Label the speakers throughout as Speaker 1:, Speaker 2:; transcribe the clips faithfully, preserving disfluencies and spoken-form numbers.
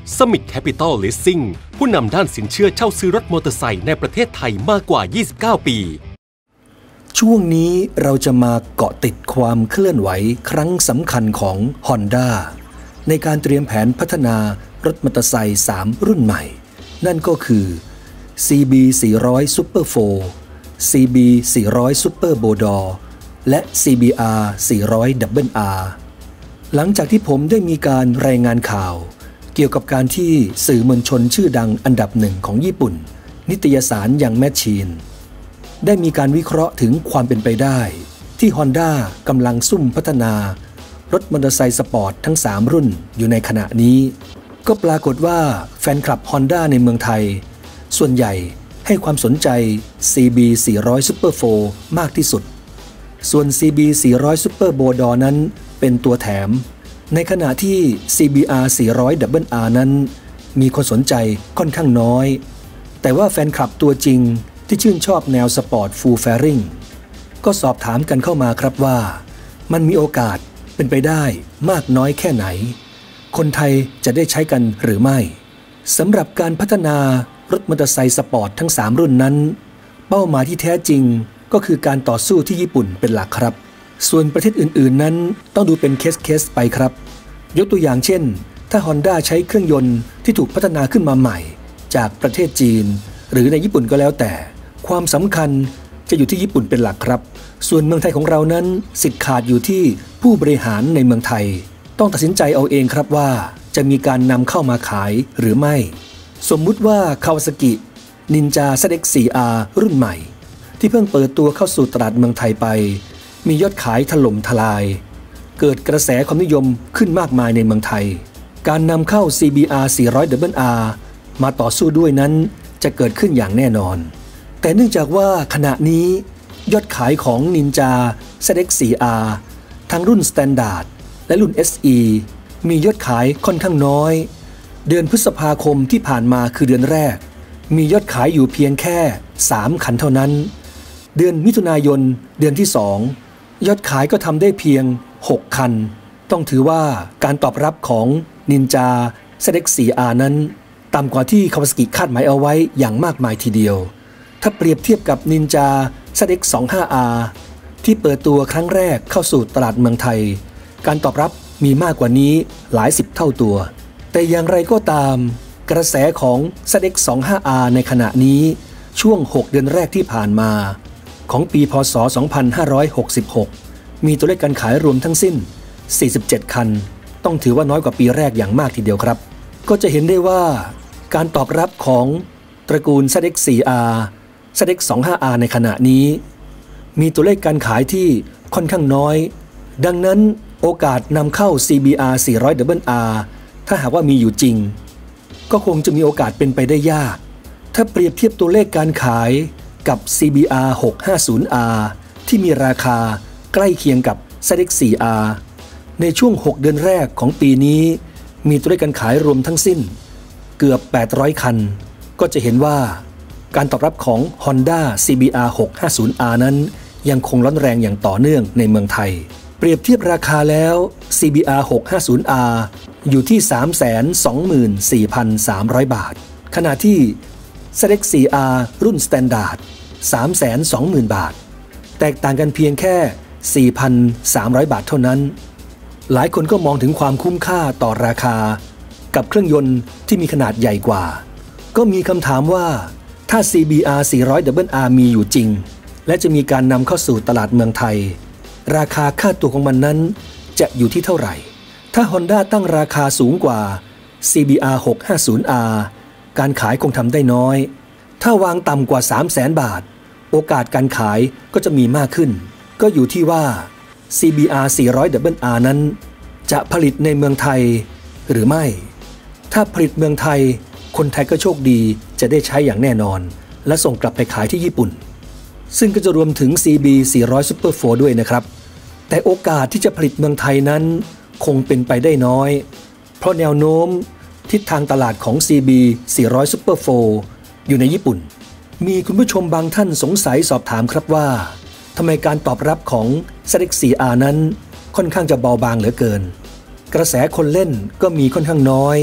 Speaker 1: Summit Capital Leasing ผู้นำด้านสินเชื่อเช่าซื้อรถมอเตอร์ไซค์ในประเทศไทยมากกว่า ยี่สิบเก้า ปี
Speaker 2: ช่วงนี้เราจะมาเกาะติดความเคลื่อนไหวครั้งสำคัญของ Honda ในการเตรียมแผนพัฒนารถมอเตอร์ไซค์สามรุ่นใหม่นั่นก็คือ ซี บี สี่ร้อย Super โฟร์ ซี บี สี่ร้อย Super Bodor และ ซี บี อาร์ สี่ร้อย Double R หลังจากที่ผมได้มีการรายงานข่าวเกี่ยวกับการที่สื่อมวลชนชื่อดังอันดับหนึ่งของญี่ปุ่นนิตยสารยังแมชชีนได้มีการวิเคราะห์ถึงความเป็นไปได้ที่ Honda กำลังซุ่มพัฒนารถมอเตอร์ไซค์สปอร์ตทั้งสามรุ่นอยู่ในขณะนี้ก็ปรากฏว่าแฟนคลับ Honda ในเมืองไทยส่วนใหญ่ให้ความสนใจ ซี บี สี่ร้อย Super โฟร์ มากที่สุดส่วน ซี บี สี่ร้อย Super Bodor นั้นเป็นตัวแถมในขณะที่ ซี บี อาร์ สี่ร้อย Double R นั้นมีคนสนใจค่อนข้างน้อยแต่ว่าแฟนคลับตัวจริงที่ชื่นชอบแนวสปอร์ตฟูลแฟริงก็สอบถามกันเข้ามาครับว่ามันมีโอกาสเป็นไปได้มากน้อยแค่ไหนคนไทยจะได้ใช้กันหรือไม่สำหรับการพัฒนารถมอเตอร์ไซค์สปอร์ตทั้งสามรุ่นนั้นเป้าหมายที่แท้จริงก็คือการต่อสู้ที่ญี่ปุ่นเป็นหลักครับส่วนประเทศอื่นๆนั้นต้องดูเป็นเคสๆไปครับยกตัวอย่างเช่นถ้า Honda ใช้เครื่องยนต์ที่ถูกพัฒนาขึ้นมาใหม่จากประเทศจีนหรือในญี่ปุ่นก็แล้วแต่ความสำคัญจะอยู่ที่ญี่ปุ่นเป็นหลักครับส่วนเมืองไทยของเรานั้นสิทธิ์ขาดอยู่ที่ผู้บริหารในเมืองไทยต้องตัดสินใจเอาเองครับว่าจะมีการนำเข้ามาขายหรือไม่สมมุติว่า Kawasaki Ninja แซด เอ็กซ์ โฟร์ อาร์ รุ่นใหม่ที่เพิ่งเปิดตัวเข้าสู่ตลาดเมืองไทยไปมียอดขายถล่มทลายเกิดกระแสความนิยมขึ้นมากมายในเมืองไทยการนำเข้า ซี บี อาร์ สี่ร้อย Double R มาต่อสู้ด้วยนั้นจะเกิดขึ้นอย่างแน่นอนแต่เนื่องจากว่าขณะนี้ยอดขายของ Ninja แซด เอ็กซ์ โฟร์ อาร์ ทั้งรุ่น Standard และรุ่น เอส อี มียอดขายค่อนข้างน้อยเดือนพฤษภาคมที่ผ่านมาคือเดือนแรกมียอดขายอยู่เพียงแค่สามคันเท่านั้นเดือนมิถุนายนเดือนที่สองยอดขายก็ทำได้เพียงหกคันต้องถือว่าการตอบรับของ Ninja แซด เอ็กซ์ โฟร์ อาร์ นั้นต่ำกว่าที่ Kawasaki คาดหมายเอาไว้อย่างมากมายทีเดียวถ้าเปรียบเทียบกับ Ninja แซด เอ็กซ์ ยี่สิบห้า อาร์ ที่เปิดตัวครั้งแรกเข้าสู่ตลาดเมืองไทยการตอบรับมีมากกว่านี้หลายสิบเท่าตัวแต่อย่างไรก็ตามกระแสของ แซด เอ็กซ์ ยี่สิบห้า อาร์ ในขณะนี้ช่วงหกเดือนแรกที่ผ่านมาของปีพ.ศ. สองพันห้าร้อยหกสิบหกมีตัวเลขการขายรวมทั้งสิ้นสี่สิบเจ็ดคันต้องถือว่าน้อยกว่าปีแรกอย่างมากทีเดียวครับก็จะเห็นได้ว่าการตอบรับของตระกูล แซด เอ็กซ์ โฟร์ อาร์ แซด เอ็กซ์ ยี่สิบห้า อาร์ ในขณะนี้มีตัวเลขการขายที่ค่อนข้างน้อยดังนั้นโอกาสนำเข้า ซี บี อาร์ สี่ร้อย Double R ถ้าหากว่ามีอยู่จริงก็คงจะมีโอกาสเป็นไปได้ยากถ้าเปรียบเทียบตัวเลขการขายกับ ซี บี อาร์ หกห้าศูนย์ อาร์ ที่มีราคาใกล้เคียงกับ แซด เอ็กซ์ โฟร์ อาร์ ในช่วงหกเดือนแรกของปีนี้มีตัวเลขการขายรวมทั้งสิ้นเกือบแปดร้อยคันก็จะเห็นว่าการตอบรับของ Honda ซี บี อาร์ หกห้าศูนย์ อาร์ นั้นยังคงร้อนแรงอย่างต่อเนื่องในเมืองไทยเปรียบเทียบราคาแล้ว ซี บี อาร์ หกห้าศูนย์ อาร์ อยู่ที่ สามแสนสองหมื่นสี่พันสามร้อย บาทขณะที่ แซด เอ็กซ์ โฟร์ อาร์ รุ่น Standard สามแสนสองหมื่น บาทแตกต่างกันเพียงแค่ สี่พันสามร้อย บาทเท่านั้นหลายคนก็มองถึงความคุ้มค่าต่อราคากับเครื่องยนต์ที่มีขนาดใหญ่กว่าก็มีคำถามว่าถ้า ซี บี อาร์ สี่ร้อย Double R มีอยู่จริงและจะมีการนำเข้าสู่ตลาดเมืองไทยราคาค่าตัวของมันนั้นจะอยู่ที่เท่าไหร่ถ้า Honda ตั้งราคาสูงกว่า ซี บี อาร์ หกห้าศูนย์ อาร์ การขายคงทำได้น้อยถ้าวางต่ำกว่า สามแสน บาทโอกาสการขายก็จะมีมากขึ้นก็อยู่ที่ว่า ซี บี อาร์ สี่ร้อย Double R นั้นจะผลิตในเมืองไทยหรือไม่ถ้าผลิตเมืองไทยคนไทยก็โชคดีจะได้ใช้อย่างแน่นอนและส่งกลับไปขายที่ญี่ปุ่นซึ่งก็จะรวมถึง ซี บี สี่ร้อย Super โฟร์ ด้วยนะครับแต่โอกาสที่จะผลิตเมืองไทยนั้นคงเป็นไปได้น้อยเพราะแนวโน้มทิศทางตลาดของ ซี บี สี่ร้อย Super โฟร์ อยู่ในญี่ปุ่นมีคุณผู้ชมบางท่านสงสัยสอบถามครับว่าทำไมการตอบรับของ แซด เอ็กซ์ โฟร์ อาร์ นั้นค่อนข้างจะเบาบางเหลือเกินกระแสคนเล่นก็มีค่อนข้างน้อย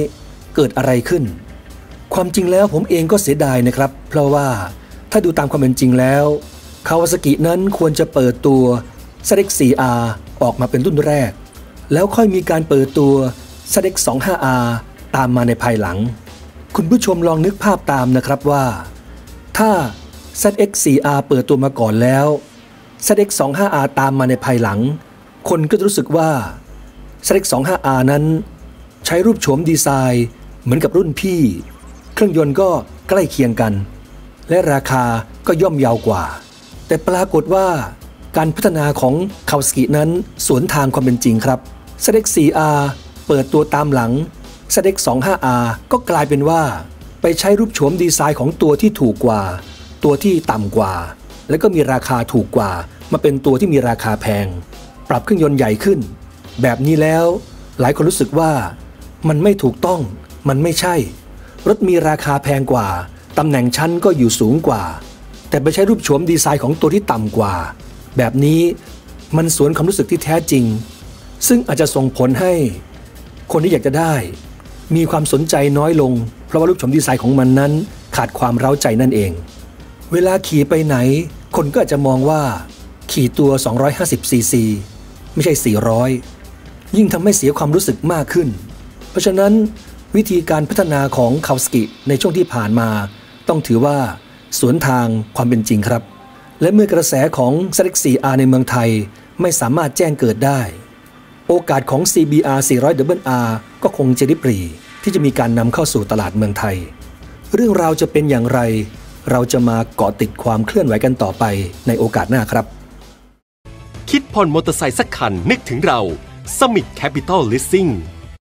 Speaker 2: เกิดอะไรขึ้นความจริงแล้วผมเองก็เสียดายนะครับเพราะว่าถ้าดูตามความเป็นจริงแล้วคาวาซากินั้นควรจะเปิดตัว แซด เอ็กซ์ โฟร์ อาร์ ออกมาเป็นรุ่นแรกแล้วค่อยมีการเปิดตัว แซด เอ็กซ์ ทู สิบห้า อาร์ ตามมาในภายหลังคุณผู้ชมลองนึกภาพตามนะครับว่าถ้า แซด เอ็กซ์ โฟร์ อาร์ เปิดตัวมาก่อนแล้ว แซด เอ็กซ์ ทู สิบห้า อาร์ ตามมาในภายหลังคนก็จะรู้สึกว่า แซด เอ็กซ์ ทู สิบห้า อาร์ นั้นใช้รูปโฉมดีไซน์เหมือนกับรุ่นพี่เครื่องยนต์ก็ใกล้เคียงกันและราคาก็ย่อมเยาวกว่าแต่ปรากฏว่าการพัฒนาของคาวาซากินั้นสวนทางความเป็นจริงครับ แซด เอ็กซ์ โฟร์ อาร์ เปิดตัวตามหลัง แซด เอ็กซ์ ทู สิบห้า อาร์ ก็กลายเป็นว่าไปใช้รูปโฉมดีไซน์ของตัวที่ถูกกว่าตัวที่ต่ำกว่าและก็มีราคาถูกกว่ามาเป็นตัวที่มีราคาแพงปรับเครื่องยนต์ใหญ่ขึ้นแบบนี้แล้วหลายคนรู้สึกว่ามันไม่ถูกต้องมันไม่ใช่รถมีราคาแพงกว่าตำแหน่งชั้นก็อยู่สูงกว่าแต่ไปใช้รูปโฉมดีไซน์ของตัวที่ต่ำกว่าแบบนี้มันสวนความรู้สึกที่แท้จริงซึ่งอาจจะส่งผลให้คนที่อยากจะได้มีความสนใจน้อยลงเพราะว่ารูปโฉมดีไซน์ของมันนั้นขาดความเร้าใจนั่นเองเวลาขี่ไปไหนคนก็อาจจะมองว่าขี่ตัวสองร้อยห้าสิบซีซีไม่ใช่สี่ร้อยยิ่งทำให้เสียความรู้สึกมากขึ้นเพราะฉะนั้นวิธีการพัฒนาของคาวาซากิในช่วงที่ผ่านมาต้องถือว่าสวนทางความเป็นจริงครับและเมื่อกระแสของ แซด เอ็กซ์ โฟร์ อาร์ ในเมืองไทยไม่สามารถแจ้งเกิดได้โอกาสของ ซี บี อาร์ สี่ร้อย ดับเบิล อาร์ ก็คงจะริบหรี่ที่จะมีการนำเข้าสู่ตลาดเมืองไทยเรื่องราวจะเป็นอย่างไรเราจะมาเกาะติดความเคลื่อนไหวกันต่อไปในโอกาสหน้าครับ
Speaker 1: คิดผ่อนมอเตอร์ไซค์สักคันนึกถึงเรา Summit Capital Leasing